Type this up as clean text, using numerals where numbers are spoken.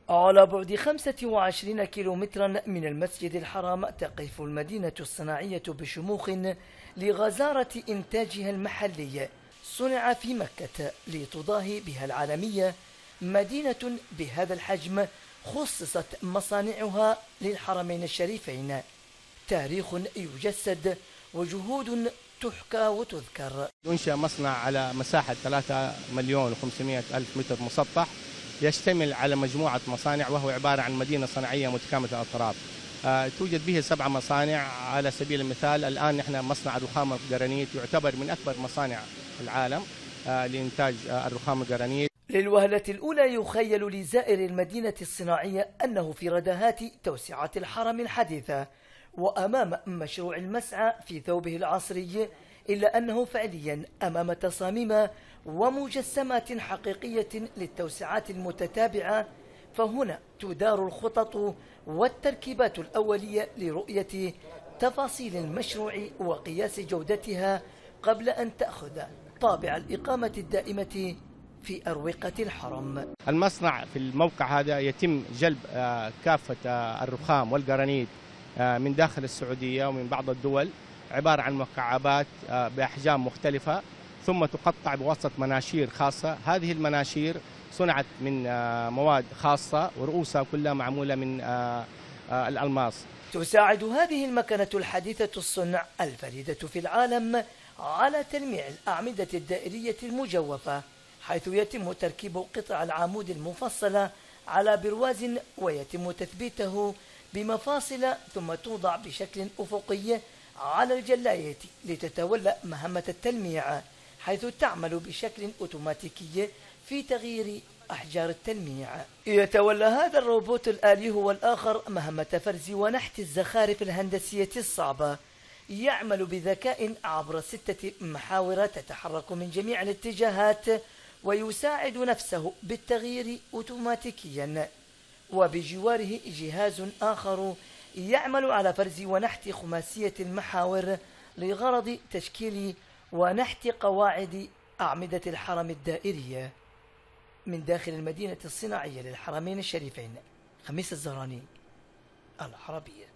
على بعد 25 كيلومترا من المسجد الحرام تقف المدينة الصناعية بشموخ لغزارة إنتاجها المحلي. صنع في مكة لتضاهي بها العالمية. مدينة بهذا الحجم خصصت مصانعها للحرمين الشريفين. تاريخ يجسد وجهود تحكى وتذكر. ينشأ مصنع على مساحة 3,500,000 متر مسطح، يشتمل على مجموعة مصانع، وهو عبارة عن مدينة صناعية متكاملة الأطراف. توجد به 7 مصانع. على سبيل المثال الآن نحن مصنع الرخام الجرانيت يعتبر من أكبر مصانع العالم لإنتاج الرخام الجرانيت. للوهلة الأولى يخيل لزائر المدينة الصناعية أنه في ردهات توسعة الحرم الحديثة وأمام مشروع المسعى في ثوبه العصري، إلا أنه فعليا أمام تصاميم ومجسمات حقيقية للتوسعات المتتابعة. فهنا تدار الخطط والتركيبات الأولية لرؤية تفاصيل المشروع وقياس جودتها قبل أن تأخذ طابع الإقامة الدائمة في أروقة الحرم. المصنع في الموقع هذا يتم جلب كافة الرخام والجرانيت من داخل السعودية ومن بعض الدول، عبارة عن مكعبات بأحجام مختلفة، ثم تقطع بواسطة مناشير خاصة. هذه المناشير صنعت من مواد خاصة ورؤوسها كلها معمولة من الألماس. تساعد هذه المكنة الحديثة الصنع الفريدة في العالم على تلميع الأعمدة الدائرية المجوفة، حيث يتم تركيب قطع العمود المفصلة على برواز ويتم تثبيته بمفاصل، ثم توضع بشكل أفقي على الجلاية لتتولى مهمة التلميع، حيث تعمل بشكل أوتوماتيكي في تغيير أحجار التلميع. يتولى هذا الروبوت الآلي هو الآخر مهمة فرز ونحت الزخارف الهندسية الصعبة. يعمل بذكاء عبر 6 محاور تتحرك من جميع الاتجاهات، ويساعد نفسه بالتغيير أوتوماتيكيا. وبجواره جهاز آخر يعمل على فرز ونحت خماسية المحاور لغرض تشكيل ونحت قواعد أعمدة الحرم الدائرية. من داخل المدينة الصناعية للحرمين الشريفين، خميس الزهراني، العربية.